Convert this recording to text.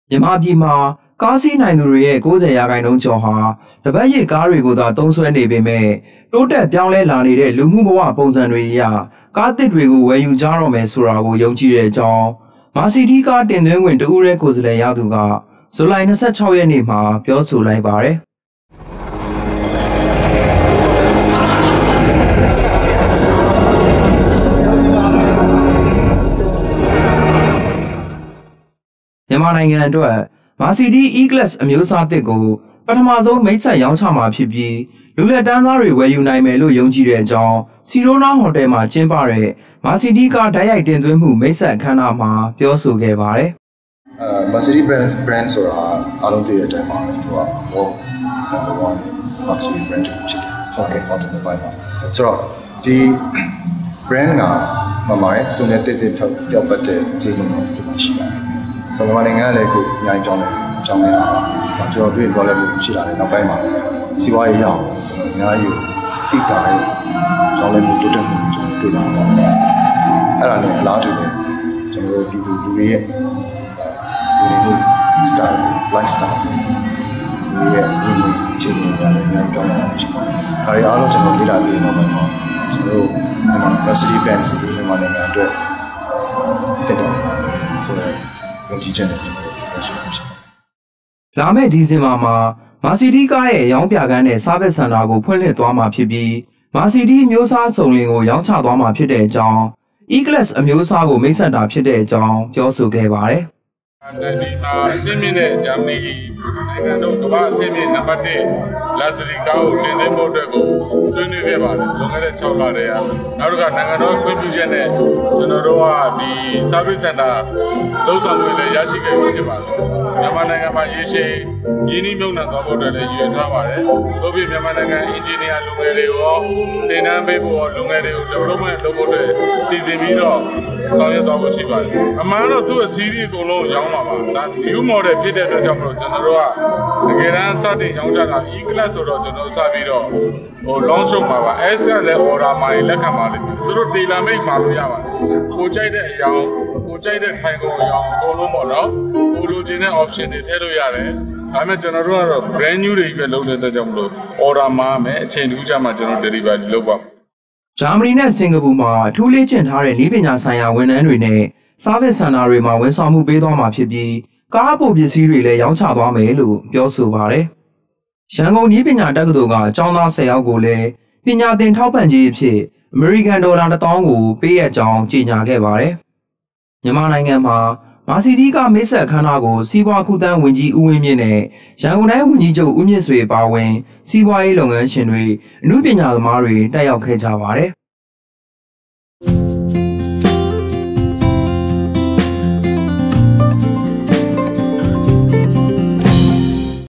မြန်မာပြည်မှာကားစီးနိုင်သူတွေရဲ့90ရာခိုင်နှုန်းကျော်ဟာတပတ်ရကားတွေကိုသာသုံးစွဲနေပေမဲ့တိုးတက်ပြောင်းလဲလာနေတဲ့လူမှုဘဝပုံစံတွေအရကားသစ်တွေကိုဝယ်ယူကြတော့မယ်ဆိုတာကိုယုံကြည်တဲ့အကြောင်းမာစီဒီကားတင်သွင်းခွင့်တဦးရဲကိုယ်စားလှယ်ရသူကဇူလိုင်26ရက်နေ့မှာပြောဆိုလိုက်ပါတယ်မြန်မာနိုင်ငံအတွက်မာစီဒီ E-Class အမျိုးအစားသစ်ကိုပထမဆုံးမိတ်ဆက်ရောင်းချမှာဖြစ်ပြီးလူလက်တန်းသားတွေဝယ်ယူနိုင်မယ်လို့ယုံကြည်တဲ့အကြောင်းစီရိုနာဟိုတယ်မှာကျင်းပတဲ့မာစီဒီကားဓာတ်ရိုက်တင်သွင်းမှုမိတ်ဆက်အခမ်းအနားမှာပြောဆိုခဲ့ပါတယ်။မာစီဒီ brand ဆိုတာအားလုံးသိတဲ့အတိုင်းပါပဲသူက world number 1 luxury brand ဖြစ်တယ်။ဟုတ်ကဲ့ automobile ပါ။ဆိုတော့ဒီ brand ကမမရဲ့သူနဲ့တည်တည်ထောက်ပြောပတ်တဲ့ဈေးနှုန်းတွေရှိပါတယ်။ဆိုတော့နိုင်ငံကလည်းအခုအများကြီးကြောင်းနေတာပါ။ကျွန်တော်တွေ့ပြောလဲမှုရှိလာတယ်နောက်ပိုင်းမှာစီးပွားရေးရအောင်အများကြီးတိတာရဲ့ကြောင်းလဲမှုတိုးတက်မှုကျွန်တော်တွေ့လာပါတယ်။အဲ့ဒါနဲ့အလားတူပဲကျွန်တော်တို့ပြည်သူလူတွေရဲ့လူမှု style lifestyle တွေရဲ့ဝင်ဝင်ချင်းချင်းရတယ်အများကြီးပြောင်းလဲအောင်ဖြစ်ပါတယ်။ဒါတွေအားလုံးကျွန်တော်လေ့လာပြီးတော့ကျွန်တော်တို့မြန်မာ Mercedes-Benz မြန်မာနိုင်ငံအတွက်တက်တော့ဆိုတော့ယုံကြည်ချက်နဲ့ကျွန်တော်တို့ရှိမှာဖြစ်ပါတယ်။လာမယ့်ဒီဇင်ဘာမှာမာစီဒီကားရဲ့ရောင်းပြခန်းနဲ့ service center ကိုဖွင့်လှစ်သွားမှာဖြစ်ပြီးမာစီဒီမျိုးစားစုံလင်ကိုရောင်းချသွားမှာဖြစ်တဲ့အကြောင်း E-Class အမျိုးအစားကိုမိတ်ဆက်တာဖြစ်တဲ့အကြောင်းပြောဆိုခဲ့ပါတယ်။ဒီမှာအစင်းမြင့်တဲ့ဂျာမနီနိုင်ငံတို့ကမ္ဘာအစင်းမြင့်နံပါတ်1 luxury ကားကိုတင်သွင်းဖို့အတွက်ကိုဆွေးနွေးခဲ့ပါတယ်။လွန်ခဲ့တဲ့6လတည်းကနောက်တစ်ခါနိုင်ငံတော်ခွင့်ပြုချက်နဲ့ကျွန်တော်တို့ကဒီ service center လုံးဆောင်တွေလည်းရရှိခဲ့ပြီဖြစ်ပါတယ်။မြန်မာနိုင်ငံမှာရေရှည်ရင်းနှီးမြှုပ်နှံသွားဖို့အတွက်လည်းရည်ရွယ်ထားပါတယ်။တို့ပြည်မြန်မာနိုင်ငံ engineer လူငယ်တွေရောတင်နန်းပေးဖို့ရောလူငယ်တွေကို development လုပ်ဖို့အတွက်စီစဉ်ပြီးတော့ဆောင်ရွက်သွားဖို့ရှိပါတယ်။အမှန်တော့သူ့အစည်းအကုန်လုံးရောင်းပါပါ။ဒါ new model ဖြစ်တဲ့အတွက်ကြောင့်မလို့ကျွန်တော်တို့ကတကယ်တမ်းစတင်ရောင်းချတာ E-Class ဆိုတော့ကျွန်တော်စပြီးတော့launch လုပ်မှာပါ S ကလည်း order မှာလက်ခံပါလိမ့်မယ်သူတို့ tailor made မှာလို့ရပါတယ်ကိုကြိုက်တဲ့အရာကိုကြိုက်တဲ့ထိုင်ကုန်အရာအကုန်လုံးပေါ့နော်ကိုလိုချင်တဲ့ option တွေထည့်လို့ရတယ်ဒါပေမဲ့ကျွန်တော်တို့ကတော့ brand new တွေပဲလုပ်တဲ့အတွက်ကြောင့်မလို့ order မှာမယ်အချိန်တူကြမှာကျွန်တော် delivery လုပ်ပါဂျာမနီနဲ့စင်ကာပူမှာအထူးလေ့ကျင့်ထားတဲ့နည်းပညာဆိုင်ရာဝန်ထမ်းတွေနဲ့ service center တွေမှာဝန်ဆောင်မှုပေးသွားမှာဖြစ်ပြီးကားအပိုပစ္စည်းတွေလည်းရောင်းချသွားမယ်လို့ပြောဆိုပါတယ်။ရန်ကုန်နည်းပညာတက္ကသိုလ်ကကျောင်းသား10ယောက်ကိုလည်းပညာသင်ထောက်ပံ့ကြေးအဖြစ်အမေရိကန်ဒေါ်လာ1000ကိုပေးရကြောင်းကြေညာခဲ့ပါတယ်။မြန်မာနိုင်ငံမှာမာစီဒီကမိတ်ဆက်အခမ်းအနားကိုစီးပွားကူးသန်းဝန်ကြီးဦးဝင်းမြင့်နဲ့ရန်ကုန်တိုင်းဝန်ကြီးချုပ်ဦးမြင့်ဆွေပါဝင်စီးပွားရေးလုပ်ငန်းရှင်တွေအမှုပညာသမားတွေတက်ရောက်ခဲ့ကြပါတယ်